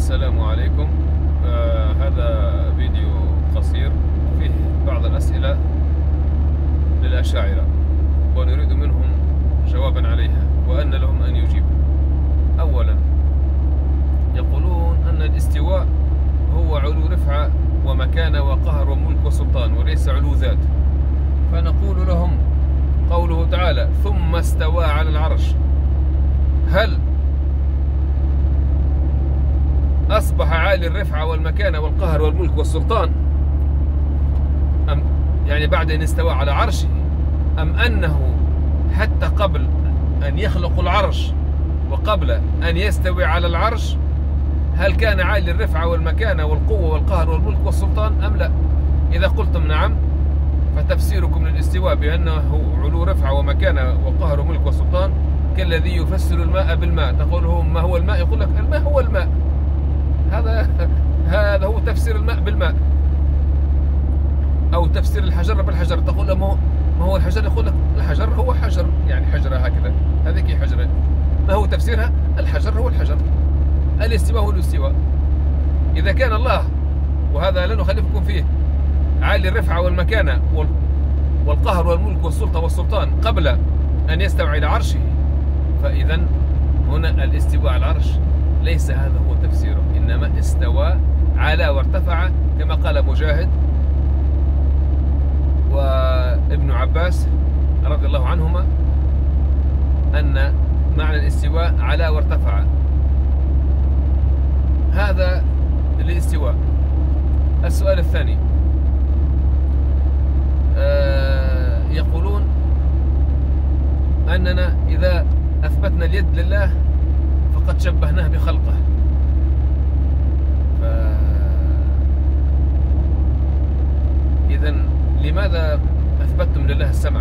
السلام عليكم. هذا فيديو قصير فيه بعض الأسئلة للأشاعرة ونريد منهم جوابا عليها وأن لهم أن يجيبوا. أولا، يقولون أن الاستواء هو علو رفعة ومكانة وقهر وملك وسلطان وليس علو ذات، فنقول لهم قوله تعالى ثم استوى على العرش، هل أصبح عالي الرفعة والمكانة والقهر والملك والسلطان أم يعني بعد أن استوى على عرشه، أم أنه حتى قبل أن يخلق العرش وقبل أن يستوي على العرش هل كان عالي الرفعة والمكانة والقوة والقهر والملك والسلطان أم لا؟ إذا قلتم نعم فتفسيركم للاستواء بأنه علو رفعة ومكانة وقهر وملك وسلطان كالذي يفسر الماء بالماء، تقولهم ما هو الماء؟ يقول لك الماء هو الماء، هذا هو تفسير الماء بالماء. أو تفسير الحجر بالحجر، تقول له ما هو الحجر؟ يقول لك الحجر هو حجر، يعني حجرة هكذا، هذيك حجرة. ما هو تفسيرها؟ الحجر هو الحجر، الاستواء هو الاستواء. إذا كان الله، وهذا لا نخالفكم فيه، عالي الرفعة والمكانة والقهر والملك والسلطة والسلطان قبل أن يستوي إلى عرشه، فإذا هنا الاستواء على العرش ليس هذا هو تفسيره، إنما استوى على وارتفع كما قال مجاهد وابن عباس رضي الله عنهما أن معنى الاستواء على وارتفع، هذا الاستواء. السؤال الثاني، يقولون أننا إذا أثبتنا اليد لله فقد شبهناه بخلقه، إذن لماذا أثبتتم لله السمع؟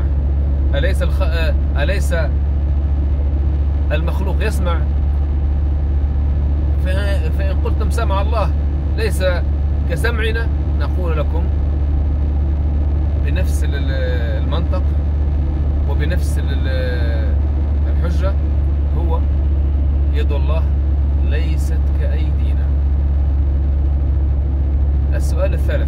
أليس المخلوق يسمع؟ فإن قلتم سمع الله ليس كسمعنا، نقول لكم بنفس المنطق وبنفس الحجة، هو يد الله ليست كأيدينا. السؤال الثالث،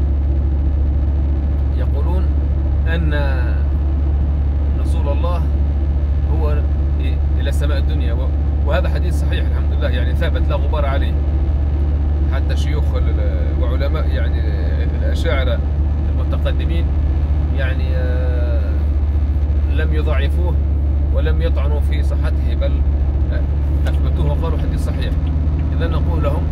يقولون أن نزول الله هو إلى سماء الدنيا، وهذا حديث صحيح الحمد لله، يعني ثابت لا غبار عليه، حتى شيوخ وعلماء يعني الأشاعرة المتقدمين يعني لم يضعفوه ولم يطعنوا في صحته، بل أثبتوه وقالوا حديث صحيح. إذا نقول لهم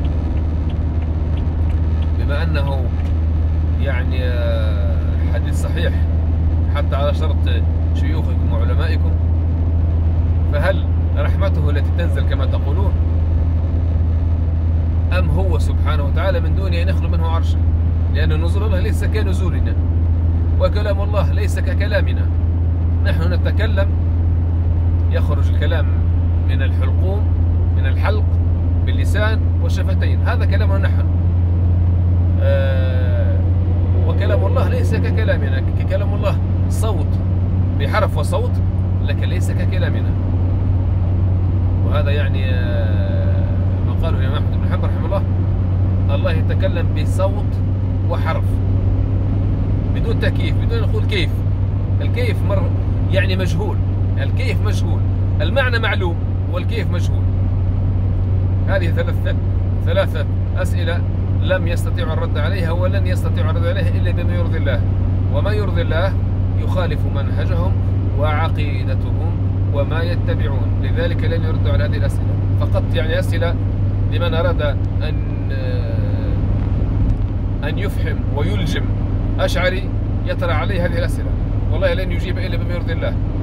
بما أنه يعني حديث صحيح حتى على شرط شيوخكم وعلمائكم، فهل رحمته التي تنزل كما تقولون، أم هو سبحانه وتعالى من دون أن يخلو منه عرشه؟ لأن نزول الله ليس كنزولنا، وكلام الله ليس ككلامنا. نحن نتكلم، يخرج الكلام من الحلقوم، من الحلق باللسان والشفتين، هذا كلامنا نحن. وكلام الله ليس ككلامنا، ككلام الله صوت بحرف وصوت، لكن ليس ككلامنا. وهذا يعني ما قاله الإمام أحمد بن حنبل رحمه الله، الله يتكلم بصوت وحرف بدون تكييف، بدون أن نقول كيف. الكيف يعني مجهول، الكيف مجهول، المعنى معلوم والكيف مجهول. هذه ثلاثة أسئلة لم يستطيعوا الرد عليها ولن يستطيعوا الرد عليها إلا بما يرضي الله، وما يرضي الله يخالف منهجهم وعقيدتهم وما يتبعون، لذلك لن يردوا على هذه الأسئلة. فقط يعني أسئلة لمن أراد أن يفهم ويلجم أشعري يطرح عليه هذه الأسئلة، والله لن يجيب إلا بما يرضي الله.